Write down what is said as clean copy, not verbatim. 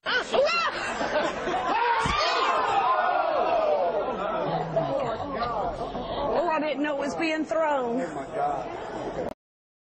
Oh, I didn't know it was being thrown.